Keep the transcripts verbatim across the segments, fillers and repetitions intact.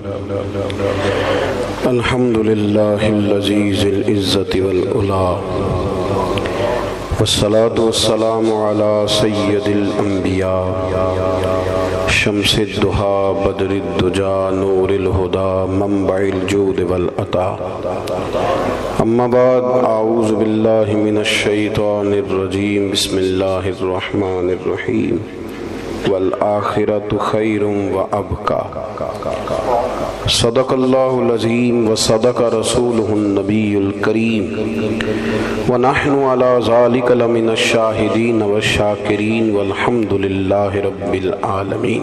الحمد للہ العزیز العزت والعلا والصلاة والسلام علی سید الانبیاء شمس الضحا بدر الدجا نور الہدا منبع الجود والعطا اما بعد اعوذ باللہ من الشیطان الرجیم بسم اللہ الرحمن الرحیم والآخرۃ خیر وابقی صدق اللہ العظیم وصدق رسولہ النبی الکریم ونحن علی ذلک لمن الشاہدین والشاکرین والحمد للہ رب العالمین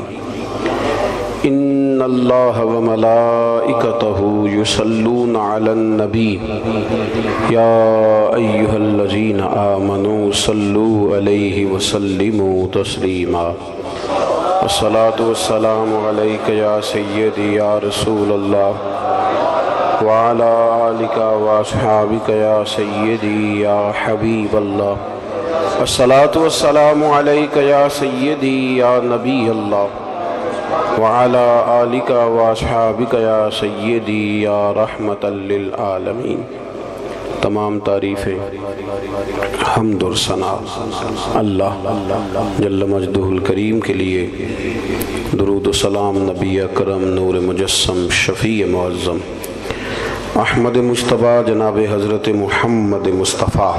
ان اللہ وملائکتہ یصلون علی النبی یا ایہا الذین آمنوا صلوا علیہ وسلموا تسلیما الصلاة والسلام علیک یا سیدی یا رسول اللہ وعلی آلک واصحابک یا سیدی یا حبیب اللہ الصلاة والسلام علیک یا سیدی یا نبی اللہ وعلی آلک واصحابک یا سیدی یا رحمت للعالمین۔ تمام تعریفیں حمد اور ثنا اللہ جل مجدہ الکریم کے لیے، درود و سلام نبی اکرم نور مجسم شفیع معظم احمد مجتبیٰ جناب حضرت محمد مصطفیٰ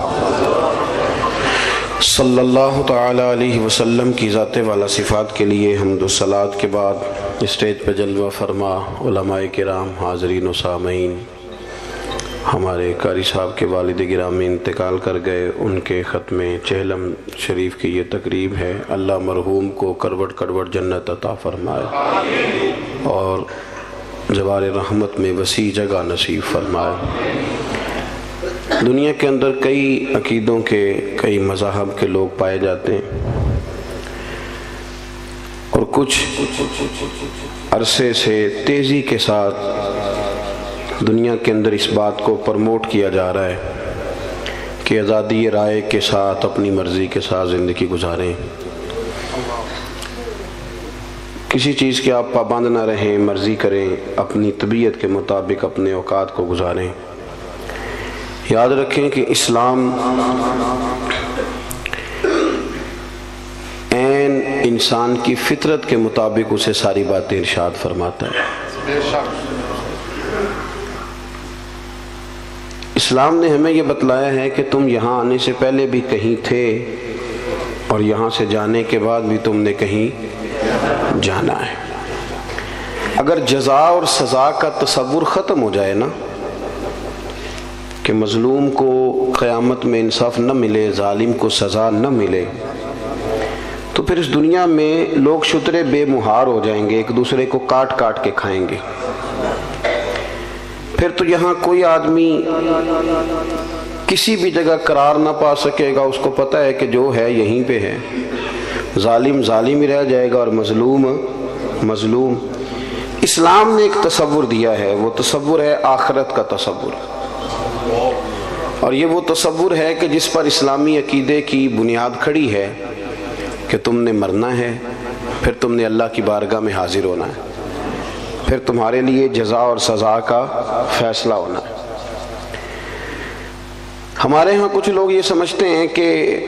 صلی اللہ تعالی علیہ وسلم کی ذات والا صفات کے لیے حمد و صلات کے بعد اسٹیج پہ جلوہ فرما علماء کرام، حاضرین و سامعین، ہمارے قاری صاحب کے والد گرامی انتقال کر گئے، ان کے ختم چہلم شریف کی یہ تقریب ہے۔ اللہ مرحوم کو کروٹ کروٹ جنت عطا فرمائے اور جوار رحمت میں وسیع جگہ نصیب فرمائے۔ دنیا کے اندر کئی عقیدوں کے، کئی مذاہب کے لوگ پائے جاتے ہیں، اور کچھ عرصے سے تیزی کے ساتھ دنیا کے اندر اس بات کو پرموٹ کیا جا رہا ہے کہ آزادی رائے کے ساتھ اپنی مرضی کے ساتھ زندگی گزاریں، کسی چیز کے آپ پابند نہ رہیں، مرضی کریں، اپنی طبیعت کے مطابق اپنے اوقات کو گزاریں۔ یاد رکھیں کہ اسلام عین انسان کی فطرت کے مطابق اسے ساری باتیں ارشاد فرماتا ہے۔ اسلام نے ہمیں یہ بتلایا ہے کہ تم یہاں آنے سے پہلے بھی کہیں تھے اور یہاں سے جانے کے بعد بھی تم نے کہیں جانا ہے۔ اگر جزا اور سزا کا تصور ختم ہو جائے نا، کہ مظلوم کو قیامت میں انصاف نہ ملے، ظالم کو سزا نہ ملے، تو پھر اس دنیا میں لوگ شترے بے مہار ہو جائیں گے، ایک دوسرے کو کاٹ کاٹ کے کھائیں گے۔ پھر تو یہاں کوئی آدمی کسی بھی جگہ قرار نہ پا سکے گا، اس کو پتہ ہے کہ جو ہے یہیں پہ ہے، ظالم ظالم ہی رہ جائے گا اور مظلوم مظلوم۔ اسلام نے ایک تصور دیا ہے، وہ تصور ہے آخرت کا تصور، اور یہ وہ تصور ہے کہ جس پر اسلامی عقیدے کی بنیاد کھڑی ہے کہ تم نے مرنا ہے، پھر تم نے اللہ کی بارگاہ میں حاضر ہونا ہے، پھر تمہارے لیے جزا اور سزا کا فیصلہ ہونا ہے۔ ہمارے ہاں کچھ لوگ یہ سمجھتے ہیں کہ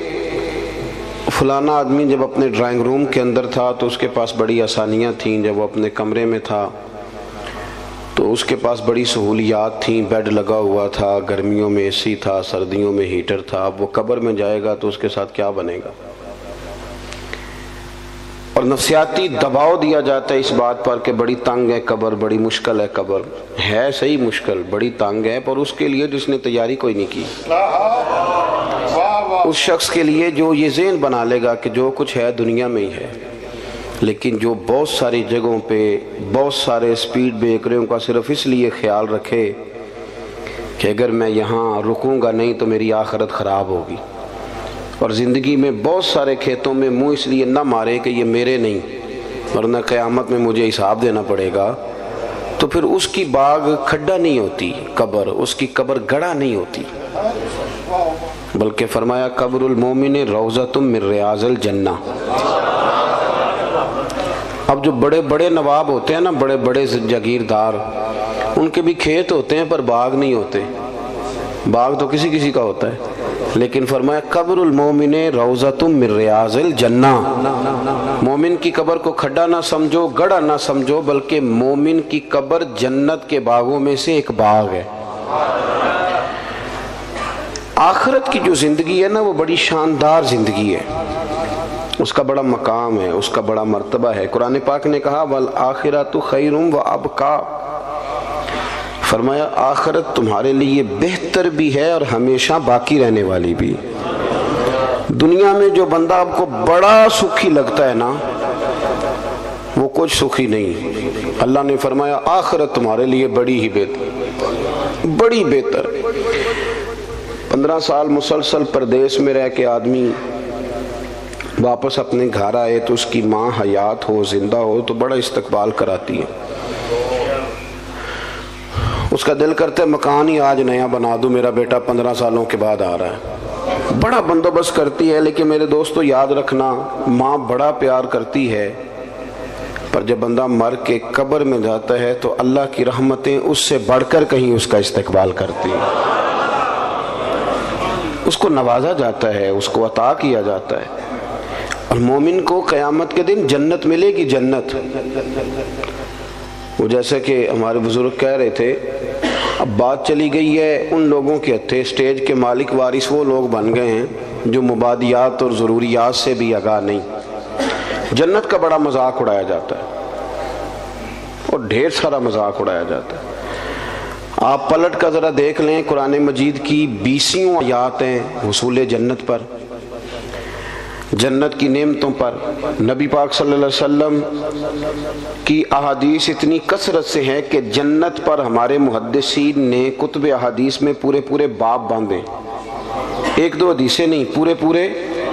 فلانا آدمی جب اپنے ڈرائنگ روم کے اندر تھا تو اس کے پاس بڑی آسانیاں تھیں، جب وہ اپنے کمرے میں تھا تو اس کے پاس بڑی سہولیات تھیں، بیڈ لگا ہوا تھا، گرمیوں میں اے سی تھا، سردیوں میں ہیٹر تھا۔ اب وہ قبر میں جائے گا تو اس کے ساتھ کیا بنے گا؟ اور نفسیاتی دباؤ دیا جاتا ہے اس بات پر کہ بڑی تنگ ہے قبر، بڑی مشکل ہے قبر۔ ہے صحیح مشکل، بڑی تنگ ہے، پر اس کے لیے جس نے تیاری کوئی نہیں کی، اس شخص کے لیے جو یہ ذہن بنا لے گا کہ جو کچھ ہے دنیا میں ہی ہے، لیکن جو بہت ساری جگہوں پہ بہت سارے سپیڈ بریکروں کا صرف اس لیے خیال رکھے کہ اگر میں یہاں رکوں گا نہیں تو میری آخرت خراب ہوگی، اور زندگی میں بہت سارے کھیتوں میں منہ اس لیے نہ مارے کہ یہ میرے نہیں ورنہ قیامت میں مجھے حساب دینا پڑے گا، تو پھر اس کی باغ کھڈا نہیں ہوتی قبر، اس کی قبر گڑھا نہیں ہوتی، بلکہ فرمایا قبر المومن روضۃ من ریاض الجنہ۔ اب جو بڑے بڑے نواب ہوتے ہیں نا، بڑے بڑے جاگیردار، ان کے بھی کھیت ہوتے ہیں پر باغ نہیں ہوتے، باغ تو کسی کسی کا ہوتا ہے، لیکن فرمایا قبر المومن روضۃ من ریاض الجنہ، مومن کی قبر کو کھڈا نہ سمجھو، گڑھا نہ سمجھو، بلکہ مومن کی قبر جنت کے باغوں میں سے ایک باغ ہے۔ آخرت کی جو زندگی ہے نا وہ بڑی شاندار زندگی ہے، اس کا بڑا مقام ہے، اس کا بڑا مرتبہ ہے۔ قرآن پاک نے کہا والآخرۃ خیر وابقیٰ، فرمایا آخرت تمہارے لیے بہتر بھی ہے اور ہمیشہ باقی رہنے والی بھی۔ دنیا میں جو بندہ آپ کو بڑا سکھی لگتا ہے نا وہ کچھ سکھی نہیں، اللہ نے فرمایا آخرت تمہارے لیے بڑی ہی بہتر، بڑی بہتر۔ پندرہ سال مسلسل پردیس میں رہ کے آدمی واپس اپنے گھر آئے تو اس کی ماں حیات ہو، زندہ ہو، تو بڑا استقبال کراتی ہے، اس کا دل کرتا ہے مکان ہی آج نیا بنا دوں، میرا بیٹا پندرہ سالوں کے بعد آ رہا ہے، بڑا بندوبست کرتی ہے۔ لیکن میرے دوستو یاد رکھنا، ماں بڑا پیار کرتی ہے، پر جب بندہ مر کے قبر میں جاتا ہے تو اللہ کی رحمتیں اس سے بڑھ کر کہیں اس کا استقبال کرتی ہیں، اس کو نوازا جاتا ہے، اس کو عطا کیا جاتا ہے۔ اور مومن کو قیامت کے دن جنت ملے گی، جنت۔ وہ جیسا کہ ہمارے بزرگ کہہ رہے تھے، اب بات چلی گئی ہے ان لوگوں کے ہتھے، اسٹیج کے مالک وارث وہ لوگ بن گئے ہیں جو مبادیات اور ضروریات سے بھی آگاہ نہیں۔ جنت کا بڑا مذاق اڑایا جاتا ہے اور ڈھیر سارا مذاق اڑایا جاتا ہے۔ آپ پلٹ کا ذرا دیکھ لیں، قرآن مجید کی بیسیوں آیات ہیں حصول جنت پر، جنت کی نعمتوں پر۔ نبی پاک صلی اللہ علیہ وسلم کی احادیث اتنی کثرت سے ہیں کہ جنت پر ہمارے محدثین نے کتب احادیث میں پورے پورے باب باندھے، ایک دو حدیثیں نہیں، پورے پورے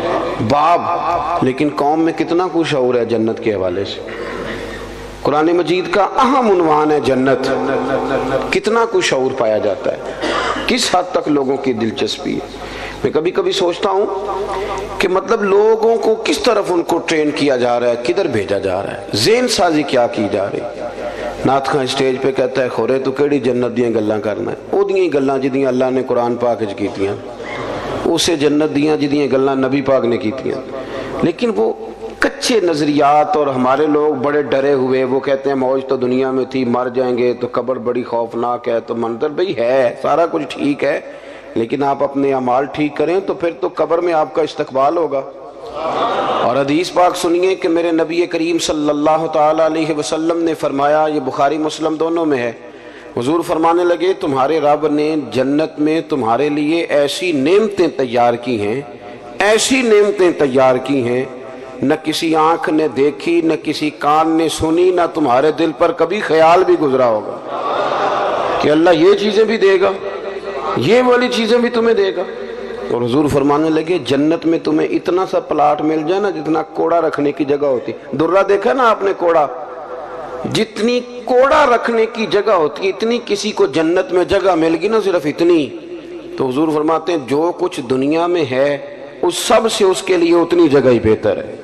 باب۔ لیکن قوم میں کتنا کچھ شعور ہے جنت کے حوالے سے؟ قرآن مجید کا اہم عنوان ہے جنت، کتنا کچھ شعور پایا جاتا ہے، کس حد تک لوگوں کی دلچسپی ہے۔ میں کبھی کبھی سوچتا ہوں کہ مطلب لوگوں کو کس طرف ان کو ٹرین کیا جا رہا ہے، کدھر بھیجا جا رہا ہے، ذہن سازی کیا کی جا رہی۔ نعت خاں اسٹیج پہ کہتا ہے خورے تو کیڑی جنت دیاں گلاں کرنا ہے، او دیاں گلاں جدیاں اللہ نے قرآن پاک وچ کیتیاں، اسے جنت دیاں جدیاں گلاں نبی پاک نے کیتیاں۔ لیکن وہ کچے نظریات، اور ہمارے لوگ بڑے ڈرے ہوئے، وہ کہتے ہیں موج تو دنیا میں تھی، مر جائیں گے تو قبر بڑی خوفناک ہے، تو منظر بھئی ہے سارا کچھ ٹھیک ہے، لیکن آپ اپنے اعمال ٹھیک کریں تو پھر تو قبر میں آپ کا استقبال ہوگا۔ اور حدیث پاک سنیے کہ میرے نبی کریم صلی اللہ تعالیٰ علیہ وسلم نے فرمایا، یہ بخاری مسلم دونوں میں ہے، حضور فرمانے لگے تمہارے رب نے جنت میں تمہارے لیے ایسی نعمتیں تیار کی ہیں، ایسی نعمتیں تیار کی ہیں نہ کسی آنکھ نے دیکھی، نہ کسی کان نے سنی، نہ تمہارے دل پر کبھی خیال بھی گزرا ہوگا کہ اللہ یہ چیزیں بھی دے گا، یہ والی چیزیں بھی تمہیں دے گا۔ اور حضور فرمانے لگے جنت میں تمہیں اتنا سا پلاٹ مل جائے نا جتنا کوڑا رکھنے کی جگہ ہوتی، درہ دیکھا نا آپ نے کوڑا، جتنی کوڑا رکھنے کی جگہ ہوتی ہے اتنی کسی کو جنت میں جگہ مل گی نا، صرف اتنی۔ تو حضور فرماتے ہیں جو کچھ دنیا میں ہے اس سب سے اس کے لیے اتنی جگہ ہی بہتر ہے۔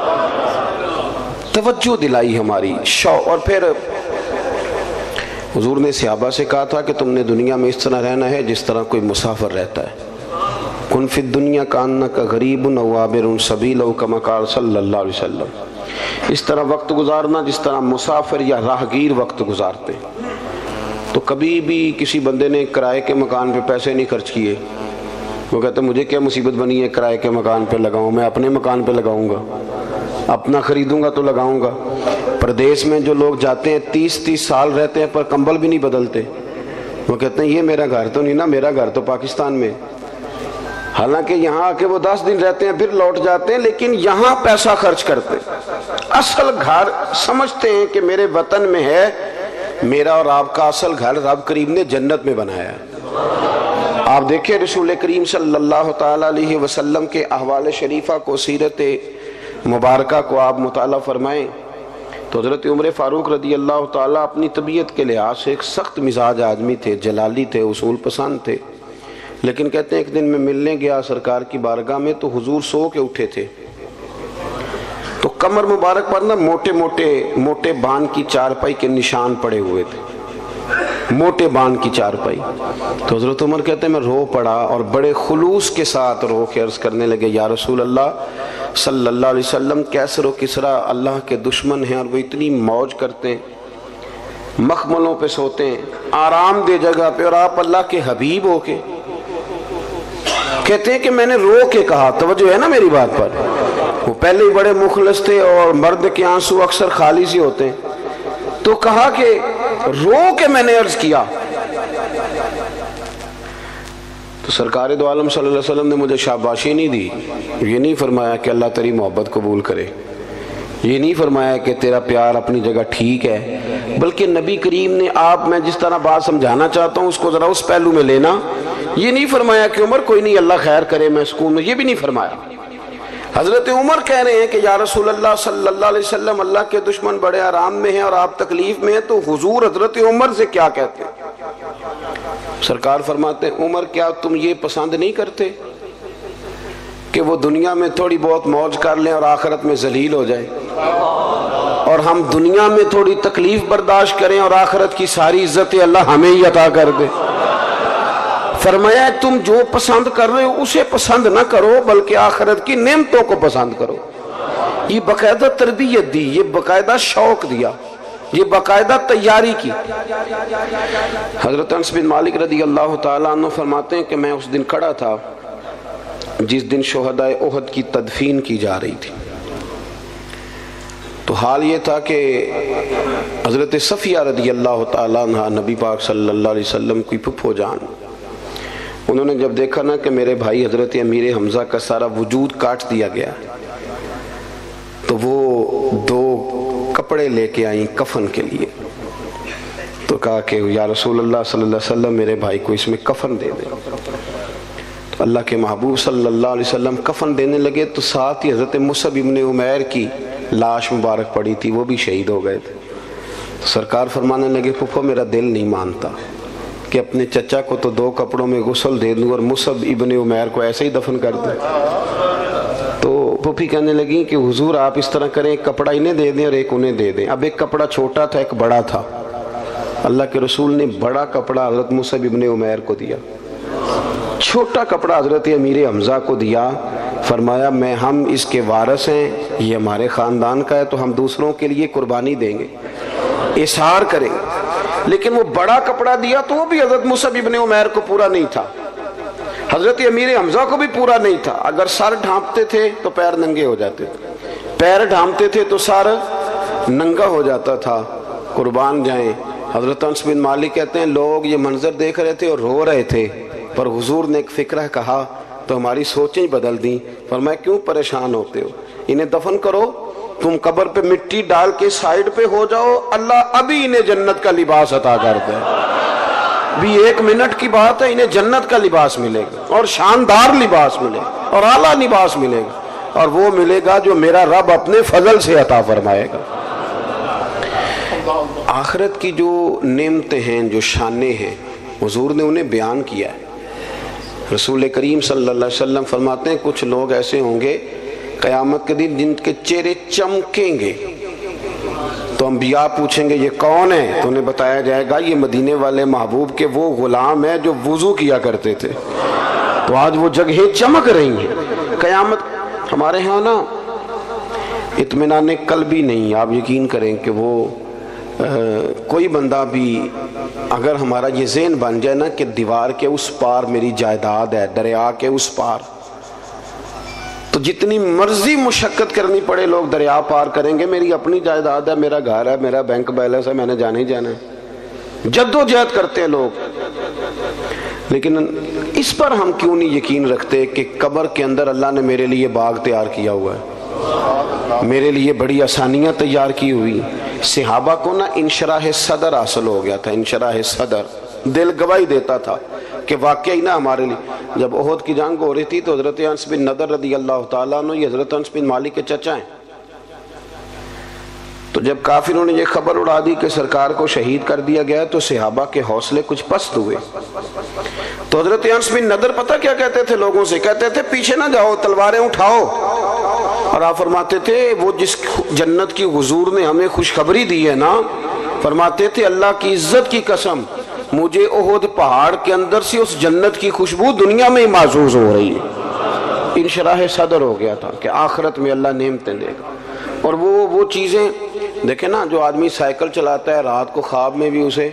توجہ دلائی ہماری شوق۔ اور پھر حضور نے صحابہ سے کہا تھا کہ تم نے دنیا میں اس طرح رہنا ہے جس طرح کوئی مسافر رہتا ہے، کن فی الدنیا کانک غریب او عابر سبیل او کما قال صلی اللہ علیہ وسلم، اس طرح وقت گزارنا جس طرح مسافر یا راہگیر وقت گزارتے۔ تو کبھی بھی کسی بندے نے کرائے کے مکان پہ پیسے نہیں خرچ کیے، وہ کہتا ہے مجھے کیا مصیبت بنی ہے کرائے کے مکان پہ لگاؤں، میں اپنے مکان پہ لگاؤں گا، اپنا خریدوں گا تو لگاؤں گا۔ پردیس میں جو لوگ جاتے ہیں تیس تیس سال رہتے ہیں پر کمبل بھی نہیں بدلتے، وہ کہتے ہیں یہ میرا گھر تو نہیں نا، میرا گھر تو پاکستان میں، حالانکہ یہاں آ کے وہ دس دن رہتے ہیں پھر لوٹ جاتے ہیں، لیکن یہاں پیسہ خرچ کرتے، اصل گھر سمجھتے ہیں کہ میرے وطن میں ہے، میرا اور آپ کا اصل گھر رب کریم نے جنت میں بنایا ہے۔ آپ دیکھیں رسول کریم صلی اللہ تعالیٰ علیہ وسلم کے احوال شریفہ کو، سیرت مبارکہ کو آپ مطالعہ فرمائیں تو حضرت عمر فاروق رضی اللہ تعالیٰ اپنی طبیعت کے لحاظ سے ایک سخت مزاج آدمی تھے، جلالی تھے، اصول پسند تھے، لیکن کہتے ہیں ایک دن میں ملنے گیا سرکار کی بارگاہ میں تو حضور سو کے اٹھے تھے، تو کمر مبارک پر نا موٹے موٹے موٹے بان کی چارپائی کے نشان پڑے ہوئے تھے، موٹے بان کی چارپائی. تو حضرت عمر کہتے ہیں میں رو پڑا اور بڑے خلوص کے ساتھ رو کے عرض کرنے لگے یا رسول اللہ صلی اللہ علیہ وسلم، کیسر و کسرا اللہ کے دشمن ہیں اور وہ اتنی موج کرتے ہیں، مخملوں پہ سوتے ہیں، آرام دہ جگہ پہ، اور آپ اللہ کے حبیب ہو کے. کہتے ہیں کہ میں نے رو کے کہا، توجہ ہے نا میری بات پر، وہ پہلے ہی بڑے مخلص تھے اور مرد کے آنسو اکثر خالی سے ہوتے ہیں، تو کہا کہ رو کے میں نے عرض کیا. تو سرکار دو عالم صلی اللہ علیہ وسلم نے مجھے شاباشی نہیں دی، یہ نہیں فرمایا کہ اللہ تیری محبت قبول کرے، یہ نہیں فرمایا کہ تیرا پیار اپنی جگہ ٹھیک ہے، بلکہ نبی کریم نے آپ میں جس طرح بات سمجھانا چاہتا ہوں اس کو ذرا اس پہلو میں لینا. یہ نہیں فرمایا کہ عمر کوئی نہیں اللہ خیر کرے میں سکون میں، یہ بھی نہیں فرمایا. حضرت عمر کہہ رہے ہیں کہ یا رسول اللہ صلی اللہ علیہ وسلم اللہ کے دشمن بڑے آرام میں ہیں اور آپ تکلیف میں ہیں، تو حضور حضرت عمر سے کیا کہتے ہیں؟ سرکار فرماتے ہیں عمر کیا تم یہ پسند نہیں کرتے کہ وہ دنیا میں تھوڑی بہت موج کر لیں اور آخرت میں ذلیل ہو جائے، اور ہم دنیا میں تھوڑی تکلیف برداشت کریں اور آخرت کی ساری عزت اللہ ہمیں ہی عطا کر دے؟ فرمایا تم جو پسند کر رہے ہو اسے پسند نہ کرو بلکہ آخرت کی نعمتوں کو پسند کرو. یہ باقاعدہ تربیت دی، یہ باقاعدہ شوق دیا، یہ باقاعدہ تیاری کی. حضرت انس بن مالک رضی اللہ تعالیٰ عنہ فرماتے ہیں کہ میں اس دن کھڑا تھا جس دن شہداء احد کی تدفین کی جا رہی تھی. تو حال یہ تھا کہ حضرت صفیہ رضی اللہ تعالیٰ عنہ نبی پاک صلی اللہ علیہ وسلم کی پھپھو جان، انہوں نے جب دیکھا نا کہ میرے بھائی حضرت امیر حمزہ کا سارا وجود کاٹ دیا گیا، تو وہ دو کپڑے لے کے آئیں کفن کے لیے. تو کہا کہ یا رسول اللہ صلی اللہ علیہ وسلم میرے بھائی کو اس میں کفن دے دیں. تو اللہ کے محبوب صلی اللہ علیہ وسلم کفن دینے لگے تو ساتھ ہی حضرت مصعب ابن عمیر کی لاش مبارک پڑی تھی، وہ بھی شہید ہو گئے تھے. تو سرکار فرمانے لگے پھپھو میرا دل نہیں مانتا کہ اپنے چچا کو تو دو کپڑوں میں غسل دے دوں اور مصعب ابن عمیر کو ایسے ہی دفن کر دوں. تو پھوپھی کہنے لگی کہ حضور آپ اس طرح کریں، ایک کپڑا انہیں دے دیں اور ایک انہیں دے دیں. اب ایک کپڑا چھوٹا تھا ایک بڑا تھا، اللہ کے رسول نے بڑا کپڑا حضرت مصعب ابن عمیر کو دیا، چھوٹا کپڑا حضرت امیر حمزہ کو دیا. فرمایا میں ہم اس کے وارث ہیں، یہ ہمارے خاندان کا ہے، تو ہم دوسروں کے لیے قربانی دیں گے، اظہار کریں گے. لیکن وہ بڑا کپڑا دیا تو وہ بھی حضرت مصعب ابن عمیر کو پورا نہیں تھا، حضرت امیر حمزہ کو بھی پورا نہیں تھا. اگر سر ڈھانپتے تھے تو پیر ننگے ہو جاتے تھے، پیر ڈھانپتے تھے تو سر ننگا ہو جاتا تھا. قربان جائیں. حضرت انس بن مالک کہتے ہیں لوگ یہ منظر دیکھ رہے تھے اور رو رہے تھے، پر حضور نے ایک فکرہ کہا تو ہماری سوچیں بدل دیں. فرمایا کیوں پریشان ہوتے ہو، انہیں دفن کرو، تم قبر پہ مٹی ڈال کے سائیڈ پہ ہو جاؤ، اللہ ابھی انہیں جنت کا لباس عطا کر دے. بھی ایک منٹ کی بات ہے، انہیں جنت کا لباس ملے گا اور شاندار لباس ملے گا اور اعلیٰ لباس ملے گا، اور وہ ملے گا جو میرا رب اپنے فضل سے عطا فرمائے گا. آخرت کی جو نعمتیں ہیں، جو شانیں ہیں، حضور نے انہیں بیان کیا ہے. رسول کریم صلی اللہ علیہ وسلم فرماتے ہیں کچھ لوگ ایسے ہوں گے قیامت کے دن جن کے چہرے چمکیں گے، تو انبیاء پوچھیں گے یہ کون ہے، تو انہیں بتایا جائے گا یہ مدینے والے محبوب کے وہ غلام ہیں جو وضو کیا کرتے تھے. تو آج وہ جگہیں چمک رہی ہیں. قیامت ہمارے ہاں نا اطمینان قلبی نہیں. آپ یقین کریں کہ وہ کوئی بندہ بھی اگر ہمارا یہ ذہن بن جائے نا کہ دیوار کے اس پار میری جائیداد ہے، دریا کے اس پار، تو جتنی مرضی مشقت کرنی پڑے لوگ دریا پار کریں گے. میری اپنی جائیداد ہے، میرا گھر ہے، میرا بینک بیلنس ہے، میں نے جانا ہی جانا ہے. جد و جہد کرتے ہیں لوگ. لیکن اس پر ہم کیوں نہیں یقین رکھتے کہ قبر کے اندر اللہ نے میرے لیے باغ تیار کیا ہوا ہے، میرے لیے بڑی آسانیاں تیار کی ہوئی. صحابہ کو نا انشراح صدر حاصل ہو گیا تھا. انشراح صدر، دل گواہی دیتا تھا کہ واقعی نا ہمارے لیے. جب احد کی جنگ ہو رہی تھی تو حضرت انس بن نضر رضی اللہ تعالیٰ عنہ، یہ حضرت انس بن مالک کے چچا ہیں، تو جب کافروں نے یہ خبر اڑا دی کہ سرکار کو شہید کر دیا گیا تو صحابہ کے حوصلے کچھ پست ہوئے. تو حضرت انس بن نضر پتہ کیا کہتے تھے لوگوں سے؟ کہتے تھے پیچھے نہ جاؤ، تلواریں اٹھاؤ. اور آپ فرماتے تھے وہ جس جنت کی حضور نے ہمیں خوشخبری دی ہے نا، فرماتے تھے اللہ کی عزت کی قسم مجھے احد پہاڑ کے اندر سے اس جنت کی خوشبو دنیا میں ہی محسوس ہو رہی ہے۔ انشراح صدر ہو گیا تھا کہ آخرت میں اللہ نعمتیں دے گا۔ اور وہ وہ چیزیں دیکھیں نا، جو آدمی سائیکل چلاتا ہے رات کو خواب میں بھی اسے،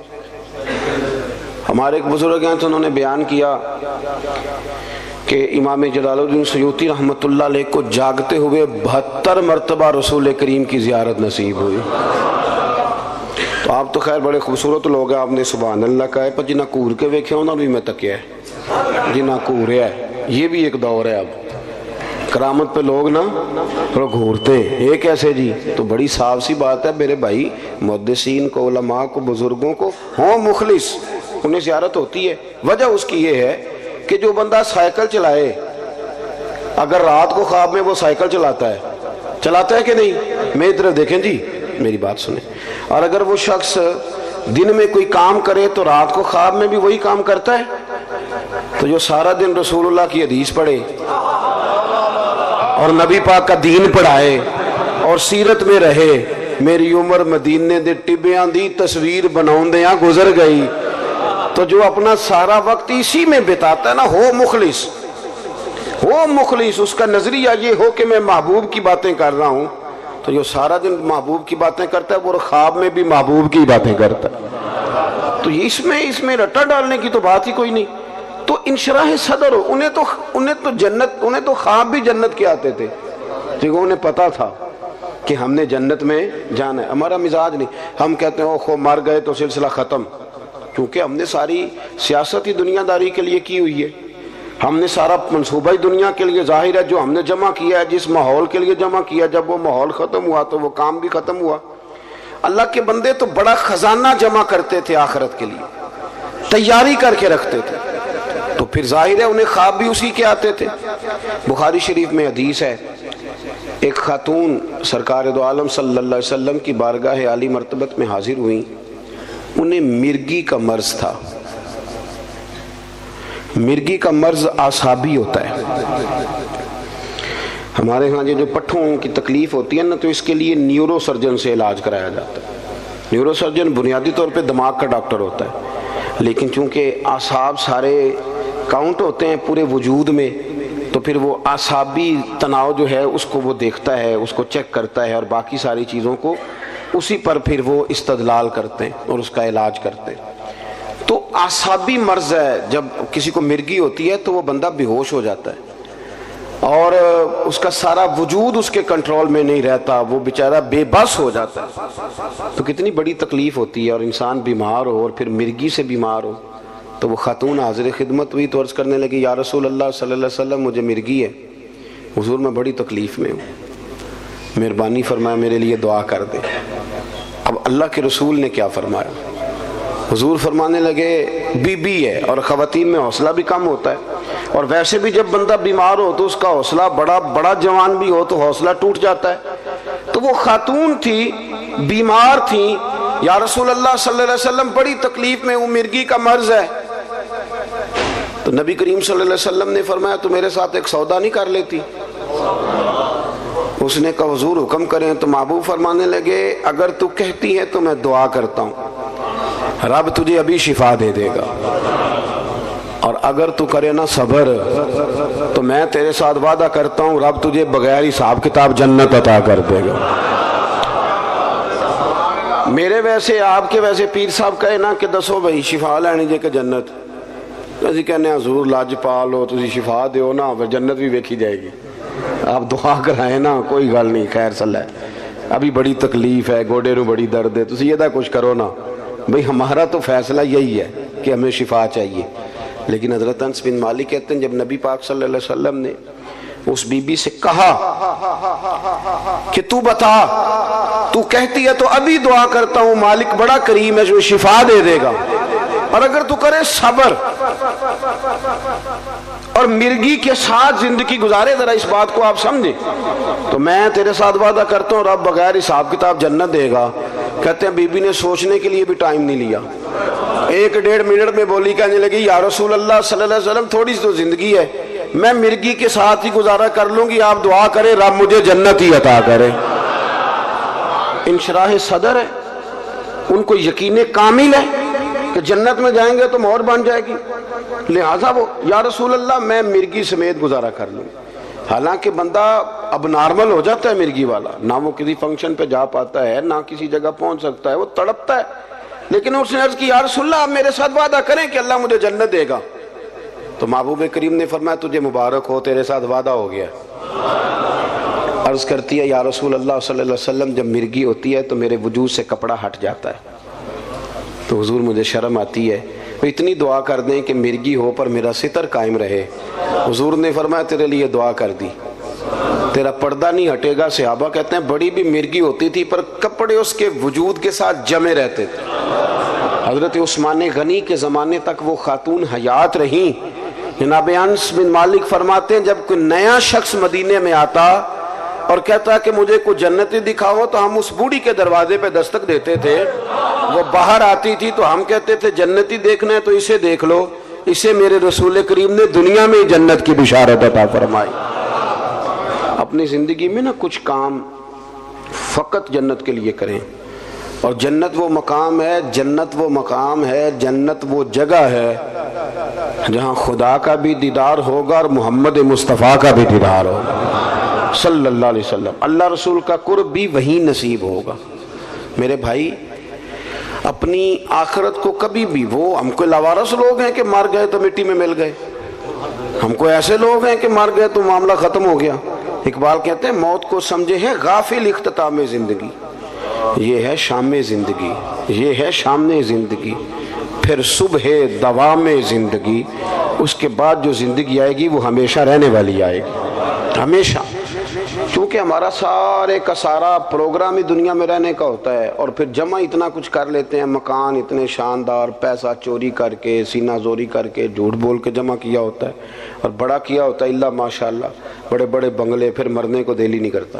ہمارے ایک بزرگ ہیں تو انہوں نے بیان کیا کہ امام جلال الدین سیوطی رحمۃ اللہ علیہ کو جاگتے ہوئے بہتر مرتبہ رسول کریم کی زیارت نصیب ہوئی۔ تو آپ تو خیر بڑے خوبصورت لوگ ہیں، آپ نے سبحان اللہ کہا ہے، پر جنہ کور کے ویکھے ہونا بھی میں تکیا ہے، جنہ کوریا ہے، یہ بھی ایک دور ہے۔ اب کرامت پہ لوگ نا تھوڑا گھورتے ہیں، یہ کیسے جی؟ تو بڑی صاف سی بات ہے میرے بھائی، محدثین کو، علماء کو، بزرگوں کو ہوں مخلص، انہیں زیارت ہوتی ہے۔ وجہ اس کی یہ ہے کہ جو بندہ سائیکل چلائے، اگر رات کو خواب میں وہ سائیکل چلاتا ہے، چلاتا ہے کہ نہیں؟ میری طرف دیکھیں جی، میری بات سنیں۔ اور اگر وہ شخص دن میں کوئی کام کرے تو رات کو خواب میں بھی وہی کام کرتا ہے، تو جو سارا دن رسول اللہ کی حدیث پڑھے اور نبی پاک کا دین پڑھائے اور سیرت میں رہے، میری عمر مدینے دے ٹبیاں دی تصویر بناؤندیاں گزر گئی، تو جو اپنا سارا وقت اسی میں بتاتا ہے نا، ہو مخلص، ہو مخلص، اس کا نظریہ یہ ہو کہ میں محبوب کی باتیں کر رہا ہوں، تو جو سارا دن محبوب کی باتیں کرتا ہے وہ خواب میں بھی محبوب کی باتیں کرتا ہے۔ تو اس میں اس میں رٹا ڈالنے کی تو بات ہی کوئی نہیں۔ تو انشراح صدر ہو، انہیں تو انہیں تو جنت، انہیں تو خواب بھی جنت کے آتے تھے، کیونکہ انہیں پتا تھا کہ ہم نے جنت میں جانا ہے۔ ہمارا مزاج نہیں، ہم کہتے ہیں او خو مر گئے تو سلسلہ ختم، کیونکہ ہم نے ساری سیاست ہی دنیا داری کے لیے کی ہوئی ہے، ہم نے سارا منصوبہ ہی دنیا کے لیے، ظاہر ہے جو ہم نے جمع کیا ہے، جس ماحول کے لیے جمع کیا، جب وہ ماحول ختم ہوا تو وہ کام بھی ختم ہوا۔ اللہ کے بندے تو بڑا خزانہ جمع کرتے تھے آخرت کے لیے، تیاری کر کے رکھتے تھے، تو پھر ظاہر ہے انہیں خواب بھی اسی کے آتے تھے۔ بخاری شریف میں حدیث ہے، ایک خاتون سرکار دو عالم صلی اللہ علیہ وسلم کی بارگاہ عالی مرتبت میں حاضر ہوئیں، انہیں مرگی کا مرض تھا۔ مرگی کا مرض اعصابی ہوتا ہے، ہمارے ہاں جو پٹھوں کی تکلیف ہوتی ہے نا، تو اس کے لیے نیورو سرجن سے علاج کرایا جاتا ہے۔ نیورو سرجن بنیادی طور پہ دماغ کا ڈاکٹر ہوتا ہے، لیکن چونکہ اعصاب سارے کاؤنٹ ہوتے ہیں پورے وجود میں، تو پھر وہ اعصابی تناؤ جو ہے اس کو وہ دیکھتا ہے، اس کو چیک کرتا ہے، اور باقی ساری چیزوں کو اسی پر پھر وہ استدلال کرتے ہیں اور اس کا علاج کرتے ہیں۔ تو اعصابی مرض ہے، جب کسی کو مرگی ہوتی ہے تو وہ بندہ بے ہوش ہو جاتا ہے اور اس کا سارا وجود اس کے کنٹرول میں نہیں رہتا، وہ بیچارہ بے بس ہو جاتا ہے۔ تو کتنی بڑی تکلیف ہوتی ہے، اور انسان بیمار ہو اور پھر مرگی سے بیمار ہو۔ تو وہ خاتون حاضر خدمت ہوئی تو عرض کرنے لگی، یا رسول اللہ صلی اللہ علیہ وسلم مجھے مرگی ہے، حضور میں بڑی تکلیف میں ہوں، مہربانی فرمایا میرے لیے دعا کر دے۔ اب اللہ کے رسول نے کیا فرمایا؟ حضور فرمانے لگے بی بی ہے، اور خواتین میں حوصلہ بھی کم ہوتا ہے، اور ویسے بھی جب بندہ بیمار ہو تو اس کا حوصلہ بڑا بڑا جوان بھی ہو تو حوصلہ ٹوٹ جاتا ہے۔ تو وہ خاتون تھی، بیمار تھی، یا رسول اللہ صلی اللہ علیہ وسلم بڑی تکلیف میں ہوں، مرگی کا مرض ہے۔ تو نبی کریم صلی اللہ علیہ وسلم نے فرمایا تو میرے ساتھ ایک سودا نہیں کر لیتی؟ اس نے کہا حضور حکم کریں۔ تو محبوب فرمانے لگے اگر تو کہتی ہے تو میں دعا کرتا ہوں، رب تجھے ابھی شفا دے دے گا، اور اگر تو کرے نا صبر تو میں تیرے ساتھ وعدہ کرتا ہوں رب تجھے بغیر حساب کتاب جنت عطا کر دے گا۔ میرے ویسے آپ کے ویسے پیر صاحب کہے نا کہ دسو بھائی شفا لینی جے کہ جنت، اسی کہنے حضور لاج پالو تسی شفا دیو نا پھر جنت بھی ویکھی جائے گی، آپ دعا کرائیں نا، کوئی گل نہیں، خیر صلی ہے، ابھی بڑی تکلیف ہے، گوڑے نو بڑی درد ہے، تسی یہ دا کچھ کرو نا، بھئی ہمارا تو فیصلہ یہی ہے کہ ہمیں شفا چاہیے۔ لیکن حضرت انس بن مالک کہتے ہیں جب نبی پاک صلی اللہ علیہ وسلم نے اس بی بی سے کہا کہ تو بتا، تو کہتی ہے تو ابھی دعا کرتا ہوں، مالک بڑا کریم ہے جو شفا دے دے گا، اور اگر تو کرے صبر اور مرگی کے ساتھ زندگی گزارے، ذرا اس بات کو آپ سمجھیں، تو میں تیرے ساتھ وعدہ کرتا ہوں رب بغیر حساب کتاب جنت دے گا۔ کہتے ہیں بی بی نے سوچنے کے لیے بھی ٹائم نہیں لیا، ایک ڈیڑھ منٹ میں بولی کہنے لگی یا رسول اللہ صلی اللہ علیہ وسلم تھوڑی سی تو زندگی ہے، میں مرگی کے ساتھ ہی گزارا کر لوں گی، آپ دعا کریں رب مجھے جنت ہی عطا کرے۔ انشراح صدر ہے، ان کو یقین کامل ہے کہ جنت میں جائیں گے تو مہر بن جائے گی، لہٰذا وہ یا رسول اللہ میں مرگی سمیت گزارا کر لوں۔ حالانکہ بندہ اب نارمل ہو جاتا ہے مرگی والا، نہ وہ کسی فنکشن پہ جا پاتا ہے، نہ کسی جگہ پہنچ سکتا ہے، وہ تڑپتا ہے، لیکن اس نے عرض کی یا رسول اللہ آپ میرے ساتھ وعدہ کریں کہ اللہ مجھے جنت دے گا۔ تو محبوب کریم نے فرمایا تجھے مبارک ہو، تیرے ساتھ وعدہ ہو گیا۔ عرض کرتی ہے یا رسول اللہ صلی اللہ علیہ وسلم جب مرگی ہوتی ہے تو میرے وجود سے کپڑا ہٹ جاتا ہے، تو حضور مجھے شرم آتی ہے، تو اتنی دعا کر دیں کہ مرگی ہو پر میرا ستر قائم رہے۔ حضور نے فرمایا تیرے لیے دعا کر دی، تیرا پردہ نہیں ہٹے گا۔ صحابہ کہتے ہیں بڑی بھی مرگی ہوتی تھی پر کپڑے اس کے وجود کے ساتھ جمے رہتے تھے۔ حضرت عثمان غنی کے زمانے تک وہ خاتون حیات رہیں۔ جناب انس بن مالک فرماتے ہیں جب کوئی نیا شخص مدینے میں آتا اور کہتا کہ مجھے کوئی جنتی دکھاؤ تو ہم اس بوڑھی کے دروازے پہ دستک دیتے تھے، وہ باہر آتی تھی تو ہم کہتے تھے جنتی دیکھنا ہے تو اسے دیکھ لو، اسے میرے رسول کریم نے دنیا میں جنت کی بشارت عطا فرمائی۔ اپنی زندگی میں نا کچھ کام فقط جنت کے لیے کریں، اور جنت وہ مقام ہے، جنت وہ مقام ہے، جنت وہ جگہ ہے جہاں خدا کا بھی دیدار ہوگا اور محمد مصطفیٰ کا بھی دیدار ہوگا صلی اللہ علیہ وسلم، اللہ رسول کا قرب بھی وہی نصیب ہوگا۔ میرے بھائی اپنی آخرت کو کبھی بھی، وہ ہم کو لاوارث لوگ ہیں کہ مر گئے تو مٹی میں مل گئے، ہم کو ایسے لوگ ہیں کہ مر گئے تو معاملہ ختم ہو گیا۔ اقبال کہتے ہیں موت کو سمجھے ہے غافل اختتام زندگی، یہ ہے شام زندگی، یہ ہے شام زندگی، پھر صبح دوام زندگی، اس کے بعد جو زندگی آئے گی وہ ہمیشہ رہنے والی آئے گی، ہمیشہ۔ چونکہ ہمارا سارے کا سارا پروگرام ہی دنیا میں رہنے کا ہوتا ہے، اور پھر جمع اتنا کچھ کر لیتے ہیں، مکان اتنے شاندار، پیسہ چوری کر کے، سینہ زوری کر کے، جھوٹ بول کے جمع کیا ہوتا ہے، اور بڑا کیا ہوتا ہے اللہ ماشاءاللہ، بڑے بڑے بنگلے، پھر مرنے کو دل ہی نہیں کرتا،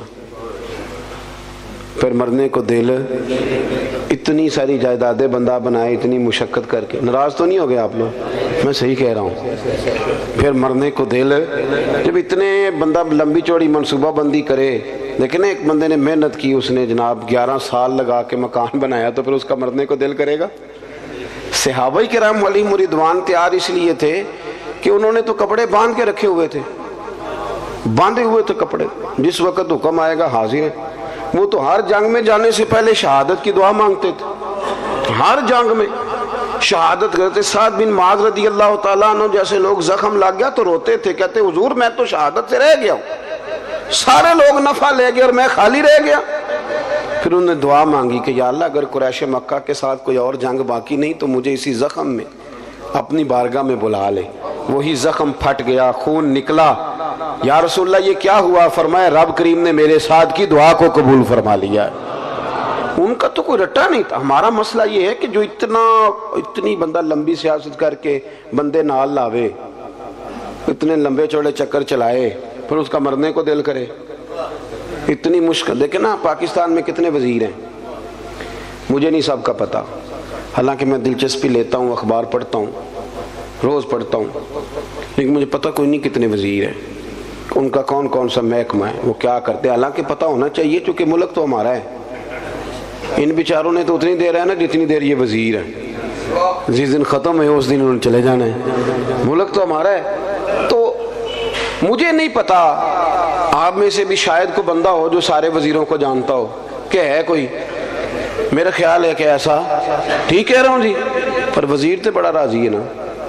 پھر مرنے کو دل، اتنی ساری جائیدادیں بندہ بنائے اتنی مشقت کر کے۔ ناراض تو نہیں ہو گئے آپ لوگ؟ میں صحیح کہہ رہا ہوں، پھر مرنے کو دل، جب اتنے بندہ لمبی چوڑی منصوبہ بندی کرے، لیکن ایک بندے نے محنت کی، اس نے جناب گیارہ سال لگا کے مکان بنایا، تو پھر اس کا مرنے کو دل کرے گا؟ صحابہ کرام علیہم رضوان تیار اس لیے تھے کہ انہوں نے تو کپڑے باندھ کے رکھے ہوئے تھے، باندھے ہوئے تھے کپڑے، جس وقت حکم آئے گا حاضر ہے۔ وہ تو ہر جنگ میں جانے سے پہلے شہادت کی دعا مانگتے تھے، ہر جنگ میں شہادت کرتے۔ سعد بن معاذ رضی اللہ تعالیٰ عنہ جیسے لوگ زخم لگ گیا تو روتے تھے، کہتے حضور میں تو شہادت سے رہ گیا ہوں، سارے لوگ نفع لے گئے اور میں خالی رہ گیا۔ پھر انہوں نے دعا مانگی کہ یا اللہ اگر قریش مکہ کے ساتھ کوئی اور جنگ باقی نہیں تو مجھے اسی زخم میں اپنی بارگاہ میں بلا لے۔ وہی زخم پھٹ گیا، خون نکلا۔ یا رسول اللہ یہ کیا ہوا؟ فرمایا رب کریم نے میرے ساتھ کی دعا کو قبول فرما لیا۔ ان کا تو کوئی رٹا نہیں تھا۔ ہمارا مسئلہ یہ ہے کہ جو اتنا اتنی بندہ لمبی سیاست کر کے بندے نال لاوے، اتنے لمبے چوڑے چکر چلائے، پھر اس کا مرنے کو دل کرے، اتنی مشکل۔ دیکھیں نا پاکستان میں کتنے وزیر ہیں، مجھے نہیں سب کا پتہ، حالانکہ میں دلچسپی لیتا ہوں، اخبار پڑھتا ہوں، روز پڑھتا ہوں، لیکن مجھے پتہ کوئی نہیں کتنے وزیر ہیں، ان کا کون کون سا محکمہ ہے، وہ کیا کرتے ہیں۔ حالانکہ پتہ ہونا چاہیے چونکہ ملک تو ہمارا ہے، ان بیچاروں نے تو اتنی دیر ہے نا جتنی دیر یہ وزیر ہیں، جس دن ختم ہے اس دن انہوں نے چلے جانا ہے، ملک تو ہمارا ہے۔ تو مجھے نہیں پتا، آپ میں سے بھی شاید کوئی بندہ ہو جو سارے وزیروں کو جانتا ہو کہ ہے کوئی، میرا خیال ہے کہ ایسا، ٹھیک کہہ رہا ہوں جی، پر وزیر تو بڑا راضی ہے نا،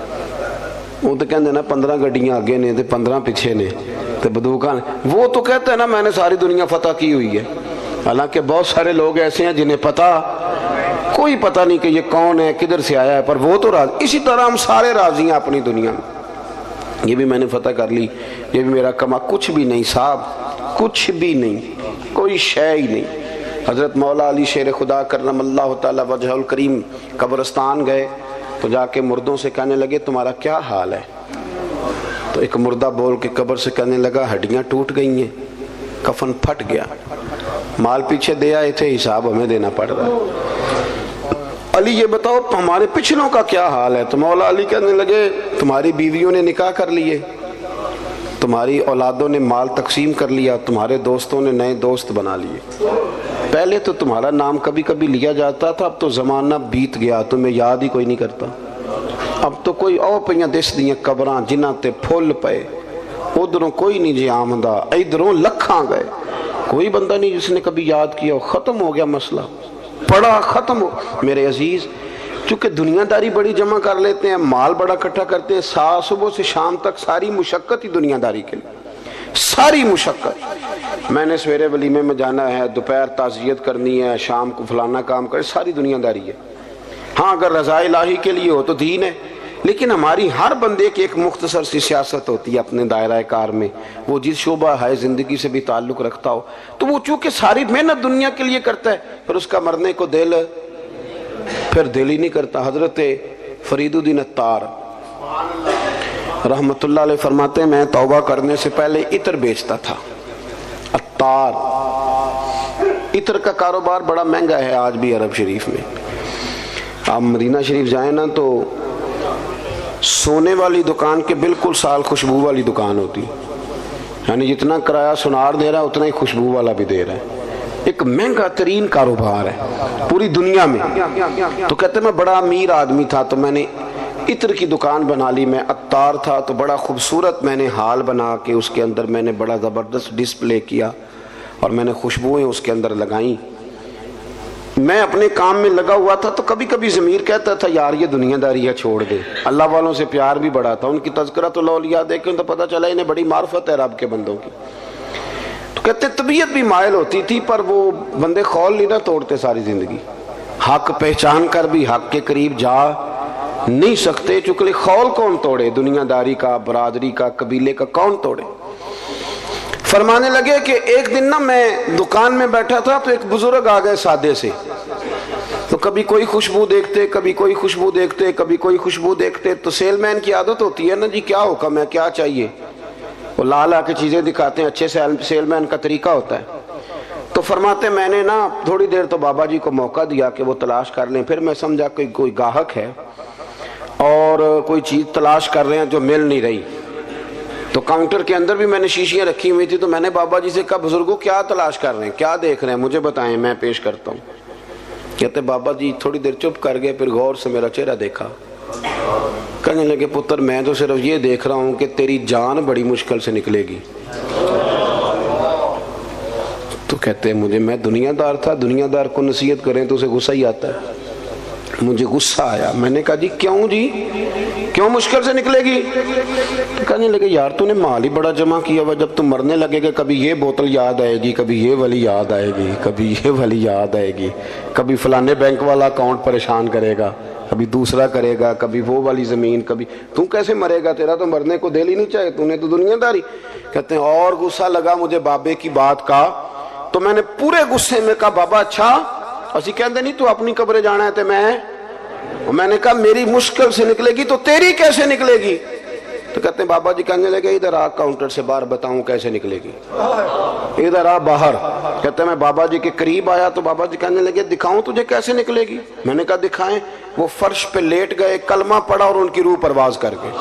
وہ تو کہتے ہیں نا پندرہ گڈیاں آگے نے تو پندرہ پیچھے نے تو بدوکاں، وہ تو کہتے ہیں نا میں نے ساری دنیا فتح کی ہوئی ہے۔ حالانکہ بہت سارے لوگ ایسے ہیں جنہیں پتہ کوئی پتہ نہیں کہ یہ کون ہے، کدھر سے آیا ہے، پر وہ تو راضی۔ اسی طرح ہم سارے راضی ہیں اپنی دنیا میں، یہ بھی میں نے فتح کر لی، یہ بھی میرا کما، کچھ بھی نہیں صاحب، کچھ بھی نہیں، کوئی شے ہی نہیں۔ حضرت مولا علی شیر خدا کرم اللہ تعالیٰ وجہ الکریم قبرستان گئے تو جا کے مردوں سے کہنے لگے تمہارا کیا حال ہے؟ تو ایک مردہ بول کے قبر سے کہنے لگا ہڈیاں ٹوٹ گئی ہیں، کفن پھٹ گیا، مال پیچھے دے آئے تھے، حساب ہمیں دینا پڑ رہا ہے۔ علی یہ بتاؤ ہمارے پچھلوں کا کیا حال ہے؟ تو مولا علی کہنے لگے تمہاری بیویوں نے نکاح کر لیے، تمہاری اولادوں نے مال تقسیم کر لیا، تمہارے دوستوں نے نئے دوست بنا لیے۔ پہلے تو تمہارا نام کبھی کبھی لیا جاتا تھا، اب تو زمانہ بیت گیا، تمہیں یاد ہی کوئی نہیں کرتا۔ اب تو کوئی او پہ دس دیاں قبراں جنہ تے پھول پے، ادھروں کوئی نہیں جی آمدہ، ادھروں لکھاں گئے، کوئی بندہ نہیں جس نے کبھی یاد کیا۔ ختم ہو گیا مسئلہ، پڑا ختم ہو۔ میرے عزیز، چونکہ دنیا داری بڑی جمع کر لیتے ہیں، مال بڑا اکٹھا کرتے ہیں، سا صبح سے شام تک ساری مشقت ہی دنیا داری کے لیے، ساری مشقت۔ میں نے سویرے ولیمے میں جانا ہے، دوپہر تعزیت کرنی ہے، شام کو فلانا کام کرے، ساری دنیا داری ہے۔ ہاں اگر رضا الہی کے لیے ہو تو دین ہے، لیکن ہماری ہر بندے کی ایک مختصر سی سیاست ہوتی ہے اپنے دائرہ کار میں، وہ جس شعبہ ہے زندگی سے بھی تعلق رکھتا ہو، تو وہ چونکہ ساری محنت دنیا کے لیے کرتا ہے، پھر اس کا مرنے کو دل پھر دل ہی نہیں کرتا۔ حضرت فرید الدین عطار رحمت اللہ علیہ فرماتے ہیں، میں توبہ کرنے سے پہلے عطر بیچتا تھا۔ عطار، عطر کا کاروبار بڑا مہنگا ہے آج بھی عرب شریف میں۔ آپ مدینہ شریف جائیں نا تو سونے والی دکان کے بالکل سال خوشبو والی دکان ہوتی، یعنی جتنا کرایہ سنار دے رہا ہے اتنا ہی خوشبو والا بھی دے رہا ہے۔ ایک مہنگا ترین کاروبار ہے پوری دنیا میں۔ تو کہتے ہیں میں بڑا امیر آدمی تھا تو میں نے عطر کی دکان بنا لی، میں عطار تھا تو بڑا خوبصورت میں نے ہال بنا کے اس کے اندر میں نے بڑا زبردست ڈسپلے کیا اور میں نے خوشبوئیں اس کے اندر لگائیں۔ میں اپنے کام میں لگا ہوا تھا تو کبھی کبھی ضمیر کہتا تھا یار یہ دنیا داری ہے چھوڑ دے۔ اللہ والوں سے پیار بھی بڑا تھا، ان کی تذکرۃ الاولیاء دیکھ کے تو پتہ چلا انہیں بڑی معرفت ہے رب کے بندوں کی۔ تو کہتے طبیعت بھی مائل ہوتی تھی پر وہ بندے خول نہیں نہ توڑتے ساری زندگی، حق پہچان کر بھی حق کے قریب جا نہیں سکتے، چونکہ خول کون توڑے، دنیا داری کا، برادری کا، قبیلے کا کون توڑے۔ فرمانے لگے کہ ایک دن نا میں دکان میں بیٹھا تھا تو ایک بزرگ آ گئے سادے سے، تو کبھی کوئی خوشبو دیکھتے کبھی کوئی خوشبو دیکھتے کبھی کوئی خوشبو دیکھتے۔ تو سیل مین کی عادت ہوتی ہے نا جی کیا حکم ہے کیا چاہیے، وہ لا لا کے چیزیں دکھاتے ہیں، اچھے سیل مین کا طریقہ ہوتا ہے۔ تو فرماتے میں نے نا تھوڑی دیر تو بابا جی کو موقع دیا کہ وہ تلاش کر لیں، پھر میں سمجھا کہ کوئی گاہک ہے اور کوئی چیز تلاش کر رہے ہیں جو مل نہیں رہی۔ تو کاؤنٹر کے اندر بھی میں نے شیشیاں رکھی ہوئی تھی، تو میں نے بابا جی سے کہا بزرگوں کیا تلاش کر رہے ہیں، کیا دیکھ رہے ہیں، مجھے بتائیں میں پیش کرتا ہوں۔ کہتے بابا جی تھوڑی دیر چپ کر گئے، پھر غور سے میرا چہرہ دیکھا، کہنے لگے پتر میں تو صرف یہ دیکھ رہا ہوں کہ تیری جان بڑی مشکل سے نکلے گی۔ تو کہتے ہیں مجھے میں دنیا دار تھا، دنیا دار کو نصیحت کریں تو اسے غصہ ہی آتا ہے۔ مجھے غصہ آیا، میں نے کہا جی کیوں جی کیوں مشکل سے نکلے گی؟ کہنے لگے یار تو نے مال ہی بڑا جمع کیا ہوا، جب تم مرنے لگے گا کبھی یہ بوتل یاد آئے گی، کبھی یہ والی یاد آئے گی، کبھی یہ والی یاد آئے گی، کبھی فلانے بینک والا اکاؤنٹ پریشان کرے گا، کبھی دوسرا کرے گا، کبھی وہ والی زمین، کبھی تو کیسے مرے گا، تیرا تو مرنے کو دل ہی نہیں چاہے، تو نے تو دنیا داری۔ کہتے ہیں اور غصہ لگا مجھے بابے کی بات کا، تو میں نے پورے غصے میں کہا بابا اچھا اسی کہتے نہیں تو اپنی قبریں جانا ہے تے میں میں نے کہا میری مشکل سے نکلے گی تو تیری کیسے نکلے گی؟ تو کہتے ہیں بابا جی کہنے لگے ادھر آ کاؤنٹر سے باہر بتاؤں کیسے نکلے گی، ادھر آ باہر۔ کہتے ہیں میں بابا جی کے قریب آیا تو بابا جی کہنے لگے دکھاؤں تجھے کیسے نکلے گی؟ میں نے کہا دکھائیں۔ وہ فرش پہ لیٹ گئے، کلمہ پڑا اور ان کی روح پرواز کر گئے۔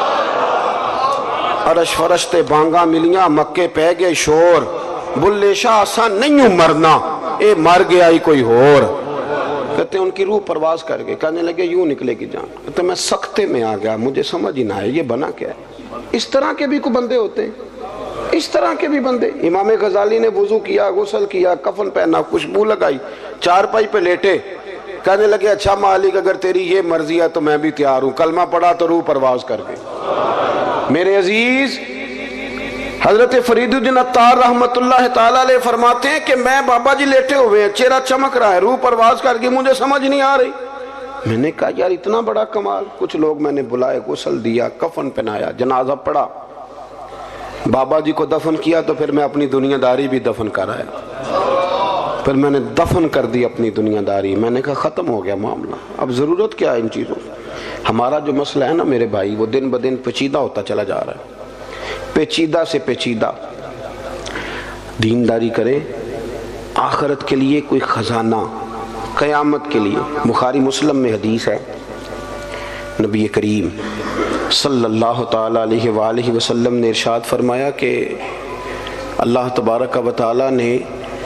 عرش فرشتے بانگا ملیاں، مکے پہ گئے شور، بلے شاہ آسان نہیں ہوں مرنا، اے مر گیا ہی کوئی اور۔ کہتے ہیں ان کی روح پرواز کر گئے، کہنے لگے یوں نکلے گی جان۔ کہتے ہیں میں سختے میں آ گیا، مجھے سمجھ ہی نہ آئے یہ بنا کیا ہے۔ اس طرح کے بھی کوئی بندے ہوتے ہیں، اس طرح کے بھی بندے۔ امام غزالی نے وضو کیا، غسل کیا، کفن پہنا، خوشبو لگائی، چارپائی پہ لیٹے، کہنے لگے اچھا مالک اگر تیری یہ مرضی ہے تو میں بھی تیار ہوں۔ کلمہ پڑھا تو روح پرواز کر گئے۔ میرے عزیز، حضرت فرید الدین عطار رحمت اللہ تعالیٰ علیہ فرماتے ہیں کہ میں بابا جی لیٹے ہوئے ہیں، چہرہ چمک رہا ہے، روح پرواز کر گئی، مجھے سمجھ نہیں آ رہی۔ میں نے کہا یار اتنا بڑا کمال۔ کچھ لوگ میں نے بلائے، غسل دیا، کفن پہنایا، جنازہ پڑھا، بابا جی کو دفن کیا، تو پھر میں اپنی دنیا داری بھی دفن کر آیا۔ پھر میں نے دفن کر دی اپنی دنیا داری۔ میں نے کہا ختم ہو گیا معاملہ، اب ضرورت کیا ہے ان چیزوں۔ ہمارا جو مسئلہ ہے نا میرے بھائی، وہ دن بدن پیچیدہ ہوتا چلا جا رہا ہے، پیچیدہ سے پیچیدہ۔ دینداری کرے، آخرت کے لیے کوئی خزانہ، قیامت کے لیے۔ بخاری مسلم میں حدیث ہے، نبی کریم صلی اللہ تعالیٰ علیہ وآلہ وسلم نے ارشاد فرمایا کہ اللہ تبارک و تعالیٰ نے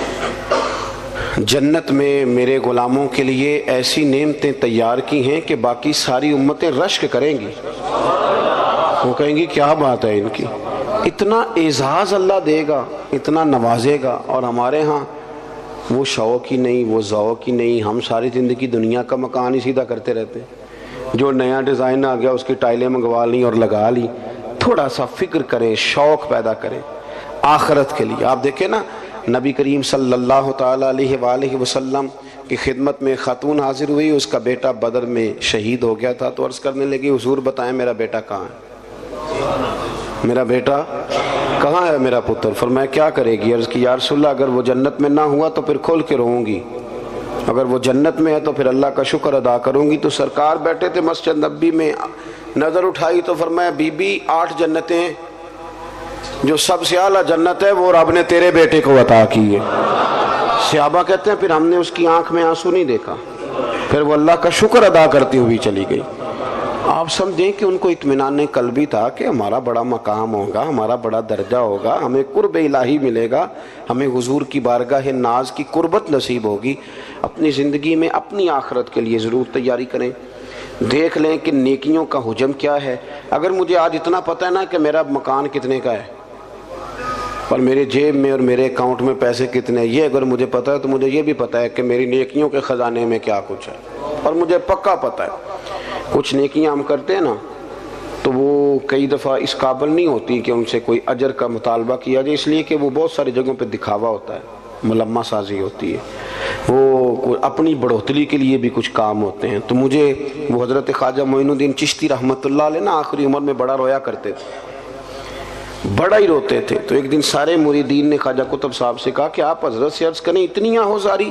جنت میں میرے غلاموں کے لیے ایسی نعمتیں تیار کی ہیں کہ باقی ساری امتیں رشک کریں گی، وہ کہیں گی کیا بات ہے ان کی، اتنا اعزاز اللہ دے گا، اتنا نوازے گا، اور ہمارے ہاں وہ شوق ہی نہیں، وہ ذوق ہی نہیں، ہم ساری زندگی دنیا کا مکان ہی سیدھا کرتے رہتے ہیں، جو نیا ڈیزائن آ گیا اس کی ٹائلیں منگوا لیں اور لگا لی۔ تھوڑا سا فکر کریں، شوق پیدا کریں آخرت کے لیے۔ آپ دیکھیں نا نبی کریم صلی اللہ تعالیٰ علیہ وآلہ وسلم کی خدمت میں خاتون حاضر ہوئی، اس کا بیٹا بدر میں شہید ہو گیا تھا، تو عرض کرنے لگی حضور بتائیں میرا بیٹا کہاں ہے، میرا بیٹا کہاں ہے میرا پتر؟ فرمایا کیا کرے گی؟ عرض کی یا رسول اللہ اگر وہ جنت میں نہ ہوا تو پھر کھول کے روؤں گی، اگر وہ جنت میں ہے تو پھر اللہ کا شکر ادا کروں گی۔ تو سرکار بیٹھے تھے مسجد نبی میں، نظر اٹھائی تو فرمایا بی بی آٹھ جنتیں ہیں، جو سب سے اعلیٰ جنت ہے وہ رب نے تیرے بیٹے کو عطا کی ہے۔ صحابہ کہتے ہیں پھر ہم نے اس کی آنکھ میں آنسو نہیں دیکھا، پھر وہ اللہ کا شکر ادا کرتی ہوئی چلی گئی۔ آپ سمجھیں کہ ان کو اطمینان قلبی تھا کہ ہمارا بڑا مقام ہوگا، ہمارا بڑا درجہ ہوگا، ہمیں قرب الہی ملے گا، ہمیں حضور کی بارگاہ ناز کی قربت نصیب ہوگی۔ اپنی زندگی میں اپنی آخرت کے لیے ضرور تیاری کریں، دیکھ لیں کہ نیکیوں کا حجم کیا ہے۔ اگر مجھے آج اتنا پتہ ہے نا کہ میرا مکان کتنے کا ہے اور میرے جیب میں اور میرے اکاؤنٹ میں پیسے کتنے ہیں، یہ اگر مجھے پتہ ہے تو مجھے یہ بھی پتہ ہے کہ میری نیکیوں کے خزانے میں کیا کچھ ہے، اور مجھے پکا پتہ ہے کچھ نیکیاں ہم کرتے ہیں نا تو وہ کئی دفعہ اس قابل نہیں ہوتی کہ ان سے کوئی اجر کا مطالبہ کیا جائے، اس لیے کہ وہ بہت ساری جگہوں پہ دکھاوا ہوتا ہے، ملمہ سازی ہوتی ہے، وہ اپنی بڑھوتری کے لیے بھی کچھ کام ہوتے ہیں۔ تو مجھے وہ حضرت خواجہ معین الدین چشتی رحمۃ اللہ علیہ نا آخری عمر میں بڑا رویا کرتے تھے، بڑا ہی روتے تھے۔ تو ایک دن سارے مریدین نے خواجہ قطب صاحب سے کہا کہ آپ حضرت سے عرض کریں اتنی آہوزاری؟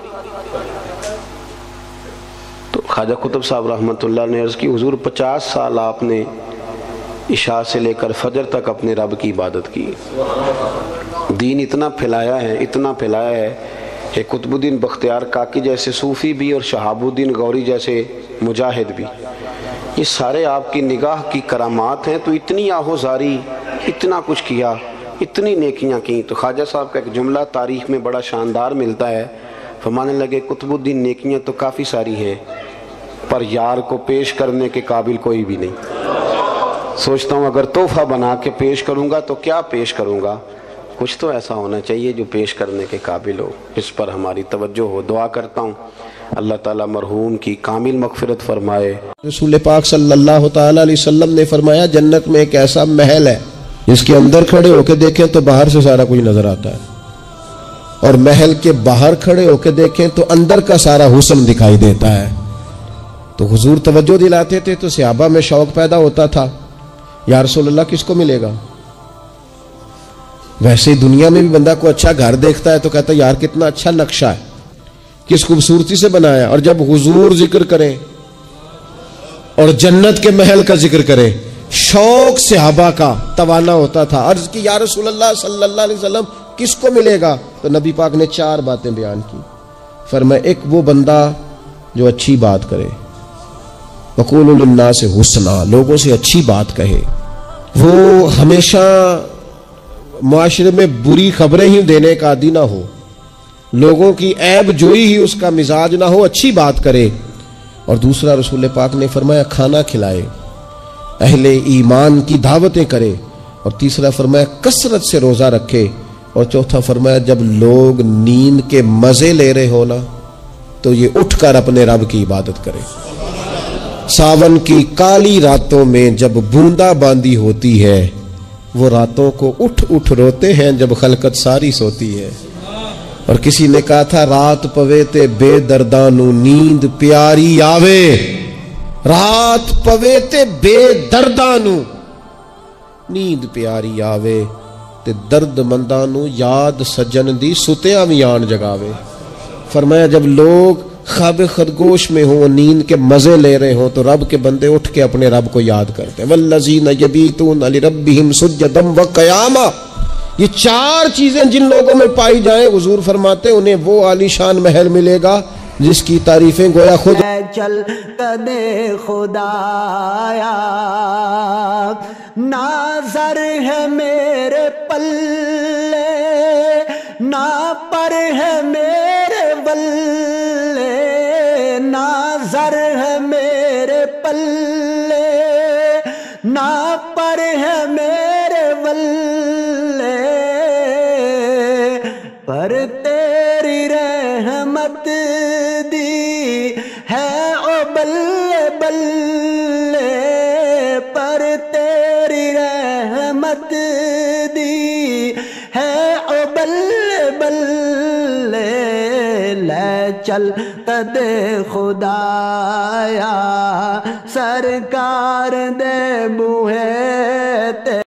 تو خواجہ قطب صاحب رحمۃ اللہ نے عرض کی حضور پچاس سال آپ نے عشاء سے لے کر فجر تک اپنے رب کی عبادت کی، دین اتنا پھیلایا ہے، اتنا پھیلایا ہے کہ قطب الدین بختیار کاکی جیسے صوفی بھی اور شہاب الدین غوری جیسے مجاہد بھی، یہ سارے آپ کی نگاہ کی کرامات ہیں۔ تو اتنی آہوزاری، اتنا کچھ کیا، اتنی نیکیاں کی۔ تو خواجہ صاحب کا ایک جملہ تاریخ میں بڑا شاندار ملتا ہے، فرمانے لگے قطب الدین نیکیاں تو کافی ساری ہیں پر یار کو پیش کرنے کے قابل کوئی بھی نہیں۔ سوچتا ہوں اگر تحفہ بنا کے پیش کروں گا تو کیا پیش کروں گا، کچھ تو ایسا ہونا چاہیے جو پیش کرنے کے قابل ہو، اس پر ہماری توجہ ہو۔ دعا کرتا ہوں اللہ تعالیٰ مرحوم کی کامل مغفرت فرمائے۔ رسول پاک صلی اللہ تعالیٰ علیہ وسلم نے فرمایا جنت میں ایک ایسا محل ہے جس کے اندر کھڑے ہو کے دیکھیں تو باہر سے سارا کچھ نظر آتا ہے، اور محل کے باہر کھڑے ہو کے دیکھیں تو اندر کا سارا حسن دکھائی دیتا ہے۔ تو حضور توجہ دلاتے تھے تو صحابہ میں شوق پیدا ہوتا تھا، یا رسول اللہ کس کو ملے گا؟ ویسے دنیا میں بھی بندہ کو اچھا گھر دیکھتا ہے تو کہتا ہے یار کتنا اچھا نقشہ ہے، کس خوبصورتی سے بنایا، اور جب حضور ذکر کریں اور جنت کے محل کا ذکر کریں شوق صحابہ کا توانا ہوتا تھا۔ عرض کی یا رسول اللہ صلی اللہ علیہ وسلم کس کو ملے گا؟ تو نبی پاک نے چار باتیں بیان کی۔ فرمایا ایک وہ بندہ جو اچھی بات کرے، وقولوا للناس حسنا، لوگوں سے اچھی بات کہے، وہ ہمیشہ معاشرے میں بری خبریں ہی دینے کا عادی نہ ہو، لوگوں کی عیب جوئی ہی اس کا مزاج نہ ہو، اچھی بات کرے۔ اور دوسرا رسول پاک نے فرمایا کھانا کھلائے، اہل ایمان کی دعوتیں کرے، اور تیسرا فرمایا کثرت سے روزہ رکھے، اور چوتھا فرمایا جب لوگ نیند کے مزے لے رہے ہو نا تو یہ اٹھ کر اپنے رب کی عبادت کرے۔ ساون کی کالی راتوں میں جب بوندا باندی ہوتی ہے وہ راتوں کو اٹھ اٹھ روتے ہیں جب خلقت ساری سوتی ہے۔ اور کسی نے کہا تھا رات پوے تے بے دردانو نیند پیاری آوے، رات پوے تے بے دردانو نیند پیاری آوے، تے درد مندانو یاد سجن دی ستیاں بھی آن جگاوے۔ فرمایا جب لوگ خواب خرگوش میں ہوں، نیند کے مزے لے رہے ہوں، تو رب کے بندے اٹھ کے اپنے رب کو یاد کرتے ہیں۔ والذین یبیتون لربہم سجدا وقیاما، یہ چار چیزیں جن لوگوں میں پائی جائیں حضور فرماتے ہیں انہیں وہ عالی شان محل ملے گا جس کی تعریفیں گویا خود لے چل کدے خدایا ناظر ہے میرے پلے نا پر ہے میرے ولے ناظر ہے میرے پلے نا پر ہے میرے ولے پر تیری رحمت دی ہے او بلے بلے پر تیری رحمت دی ہے او بلے بلے لے چل کدے خدایا سرکار دے بوہے تے